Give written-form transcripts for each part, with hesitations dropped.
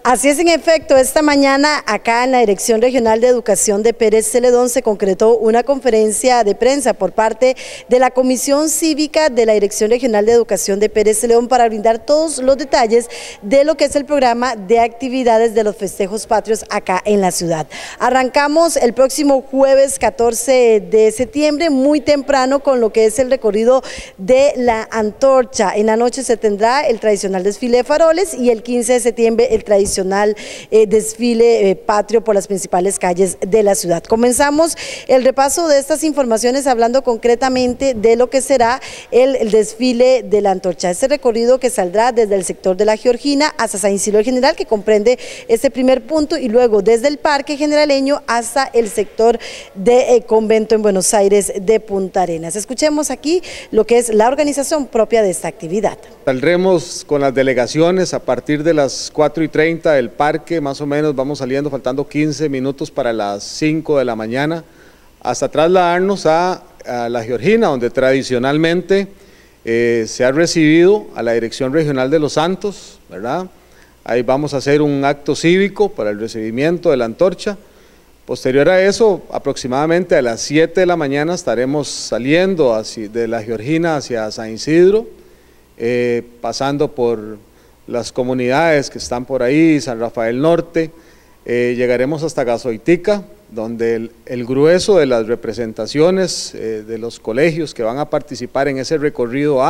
Así es, en efecto, esta mañana acá en la Dirección Regional de Educación de Pérez Celedón se concretó una conferencia de prensa por parte de la Comisión Cívica de la Dirección Regional de Educación de Pérez Celedón para brindar todos los detalles de lo que es el programa de actividades de los festejos patrios acá en la ciudad. Arrancamos el próximo jueves 14 de septiembre, muy temprano, con lo que es el recorrido de la antorcha. En la noche se tendrá el tradicional desfile de faroles y el 15 de septiembre el tradicional desfile patrio por las principales calles de la ciudad. Comenzamos el repaso de estas informaciones hablando concretamente de lo que será el desfile de la antorcha. Este recorrido que saldrá desde el sector de la Georgina hasta San Isidro el General, que comprende este primer punto, y luego desde el Parque Generaleño hasta el sector de Convento en Buenos Aires de Punta Arenas. Escuchemos aquí lo que es la organización propia de esta actividad. Saldremos con las delegaciones a partir de las 4:30 del parque, más o menos vamos saliendo faltando 15 minutos para las 5 de la mañana, hasta trasladarnos a la Georgina, donde tradicionalmente se ha recibido a la Dirección Regional de los Santos, ¿verdad? Ahí vamos a hacer un acto cívico para el recibimiento de la antorcha. Posterior a eso, aproximadamente a las 7 de la mañana estaremos saliendo de la Georgina hacia San Isidro, pasando por las comunidades que están por ahí, San Rafael Norte, llegaremos hasta Gazoitica, donde el grueso de las representaciones de los colegios que van a participar en ese recorrido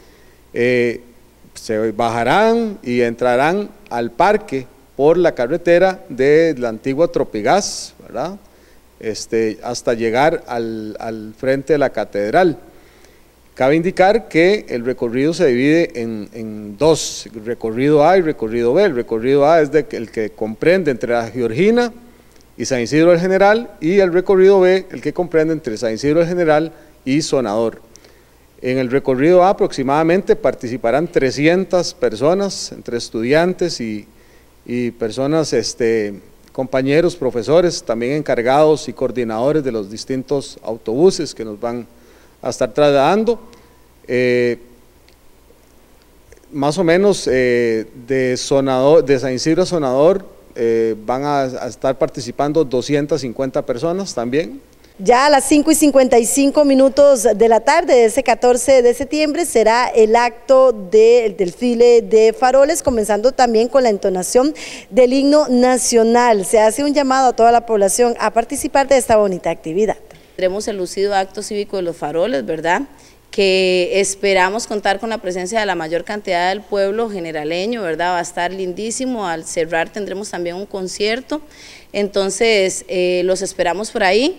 se bajarán y entrarán al parque por la carretera de la antigua Tropigás, ¿verdad? Hasta llegar al frente de la catedral. Cabe indicar que el recorrido se divide en dos, recorrido A y recorrido B. El recorrido A es el que comprende entre la Georgina y San Isidro el General, y el recorrido B el que comprende entre San Isidro el General y Sonador. En el recorrido A aproximadamente participarán 300 personas, entre estudiantes y personas, compañeros, profesores, también encargados y coordinadores de los distintos autobuses que nos van a estar trasladando. Más o menos de San Isidro a Sonador van a estar participando 250 personas también. Ya a las 5:55 de la tarde de ese 14 de septiembre será el acto del desfile de faroles, comenzando también con la entonación del himno nacional. Se hace un llamado a toda la población a participar de esta bonita actividad. Tendremos el lucido acto cívico de los faroles, ¿verdad?, que esperamos contar con la presencia de la mayor cantidad del pueblo generaleño, ¿verdad? Va a estar lindísimo. Al cerrar tendremos también un concierto, entonces los esperamos por ahí.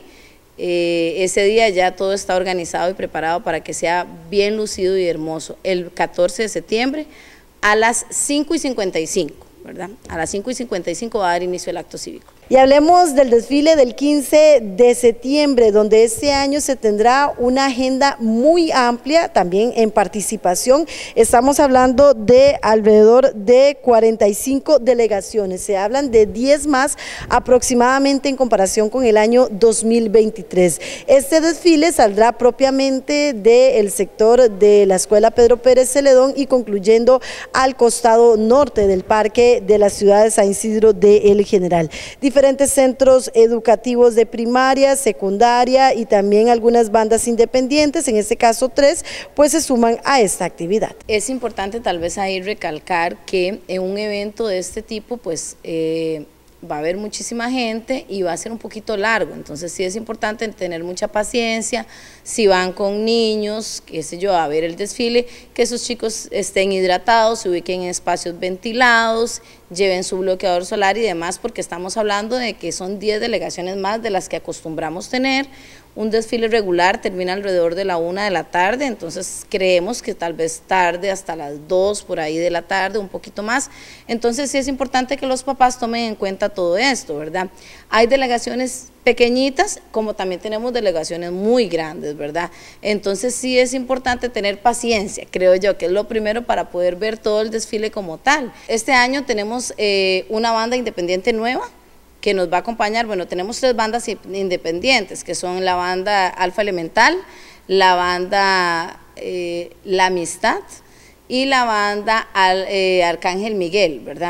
Ese día ya todo está organizado y preparado para que sea bien lucido y hermoso. El 14 de septiembre a las 5:55, ¿verdad? A las 5:55 va a dar inicio el acto cívico. Y hablemos del desfile del 15 de septiembre, donde este año se tendrá una agenda muy amplia, también en participación. Estamos hablando de alrededor de 45 delegaciones, se hablan de 10 más aproximadamente en comparación con el año 2023. Este desfile saldrá propiamente del sector de la Escuela Pedro Pérez Celedón y concluyendo al costado norte del parque de la ciudad de San Isidro de El General. Diferentes centros educativos de primaria, secundaria y también algunas bandas independientes, en este caso 3, pues se suman a esta actividad. Es importante tal vez ahí recalcar que en un evento de este tipo pues va a haber muchísima gente y va a ser un poquito largo, entonces sí es importante tener mucha paciencia. Si van con niños, qué sé yo, a ver el desfile, que sus chicos estén hidratados, se ubiquen en espacios ventilados, lleven su bloqueador solar y demás, porque estamos hablando de que son 10 delegaciones más de las que acostumbramos tener. Un desfile regular termina alrededor de la 1 de la tarde, entonces creemos que tal vez tarde hasta las 2 por ahí de la tarde, un poquito más. Entonces sí es importante que los papás tomen en cuenta todo esto, ¿verdad? Hay delegaciones pequeñitas, como también tenemos delegaciones muy grandes, ¿verdad? Entonces sí es importante tener paciencia, creo yo, que es lo primero para poder ver todo el desfile como tal. Este año tenemos una banda independiente nueva que nos va a acompañar. Bueno, tenemos 3 bandas independientes, que son la banda Alfa Elemental, la banda La Amistad y la banda Arcángel Miguel, ¿verdad?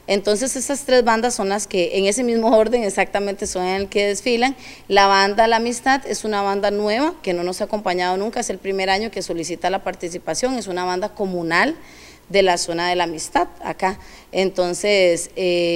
Entonces esas 3 bandas son las que en ese mismo orden exactamente son en el que desfilan. La banda La Amistad es una banda nueva que no nos ha acompañado nunca, es el primer año que solicita la participación, es una banda comunal de la zona de La Amistad acá. Entonces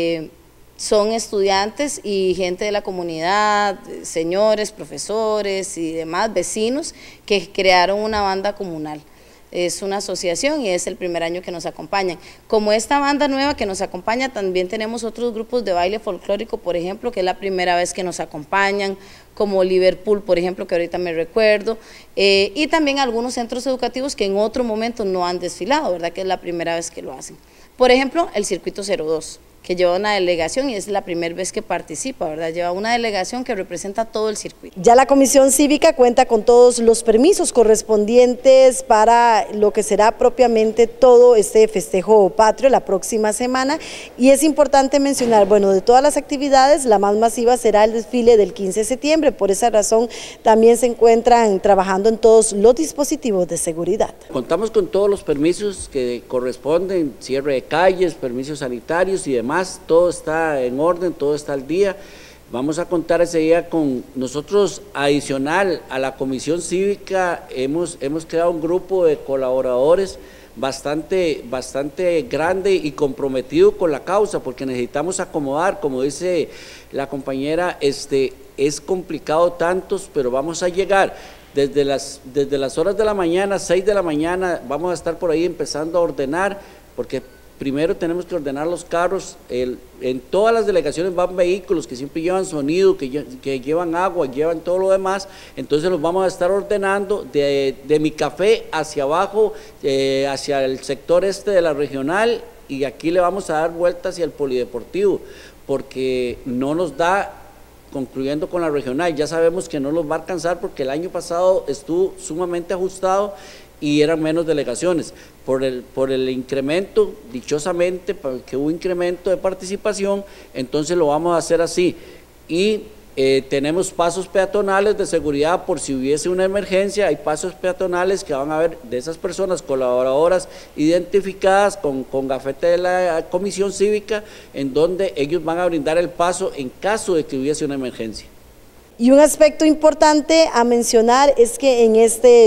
son estudiantes y gente de la comunidad, señores, profesores y demás vecinos que crearon una banda comunal. Es una asociación y es el primer año que nos acompañan. Como esta banda nueva que nos acompaña, también tenemos otros grupos de baile folclórico, por ejemplo, que es la primera vez que nos acompañan, como Liverpool, por ejemplo, que ahorita me recuerdo, y también algunos centros educativos que en otro momento no han desfilado, ¿verdad? Que es la primera vez que lo hacen. Por ejemplo, el Circuito 02, que lleva una delegación y es la primera vez que participa, ¿verdad? Lleva una delegación que representa todo el circuito. Ya la Comisión Cívica cuenta con todos los permisos correspondientes para lo que será propiamente todo este festejo patrio la próxima semana, y es importante mencionar, bueno, de todas las actividades, la más masiva será el desfile del 15 de septiembre, por esa razón también se encuentran trabajando en todos los dispositivos de seguridad. Contamos con todos los permisos que corresponden, cierre de calles, permisos sanitarios y demás. Todo está en orden, todo está al día. Vamos a contar ese día con nosotros, adicional a la Comisión Cívica, hemos creado un grupo de colaboradores bastante grande y comprometido con la causa, porque necesitamos acomodar, como dice la compañera, es complicado tantos, pero vamos a llegar. Desde las horas de la mañana, 6 de la mañana, vamos a estar por ahí empezando a ordenar, porque primero tenemos que ordenar los carros. En todas las delegaciones van vehículos que siempre llevan sonido, que llevan agua, llevan todo lo demás, entonces los vamos a estar ordenando de Mi Café hacia abajo, hacia el sector este de la regional, y aquí le vamos a dar vuelta hacia el polideportivo, porque no nos da, concluyendo con la regional, ya sabemos que no los va a alcanzar porque el año pasado estuvo sumamente ajustado y eran menos delegaciones. Por el incremento, dichosamente, que hubo incremento de participación, entonces lo vamos a hacer así. Y tenemos pasos peatonales de seguridad por si hubiese una emergencia. Hay pasos peatonales que van a ver de esas personas colaboradoras identificadas con gafete de la Comisión Cívica, en donde ellos van a brindar el paso en caso de que hubiese una emergencia. Y un aspecto importante a mencionar es que en este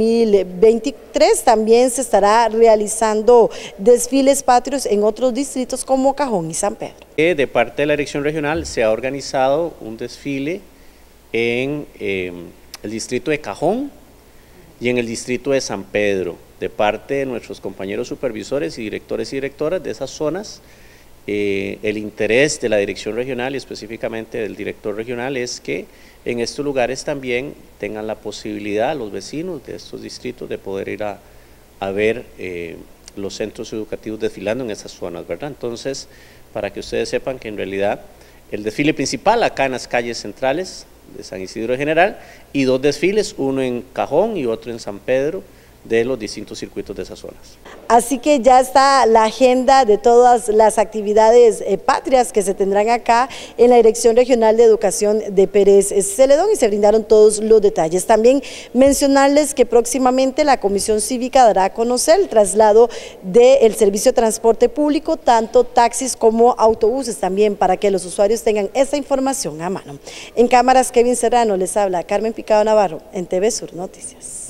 2023 también se estará realizando desfiles patrios en otros distritos como Cajón y San Pedro. De parte de la Dirección Regional se ha organizado un desfile en el distrito de Cajón y en el distrito de San Pedro, de parte de nuestros compañeros supervisores y directores y directoras de esas zonas. El interés de la Dirección Regional y específicamente del director regional es que en estos lugares también tengan la posibilidad los vecinos de estos distritos de poder ir a ver los centros educativos desfilando en esas zonas, ¿verdad? Entonces, para que ustedes sepan que en realidad el desfile principal acá en las calles centrales de San Isidro General, y 2 desfiles, uno en Cajón y otro en San Pedro, de los distintos circuitos de esas zonas. Así que ya está la agenda de todas las actividades patrias que se tendrán acá en la Dirección Regional de Educación de Pérez Celedón, y se brindaron todos los detalles. También mencionarles que próximamente la Comisión Cívica dará a conocer el traslado del servicio de transporte público, tanto taxis como autobuses también, para que los usuarios tengan esta información a mano. En cámaras, Kevin Serrano les habla, Carmen Picado Navarro, en TV Sur Noticias.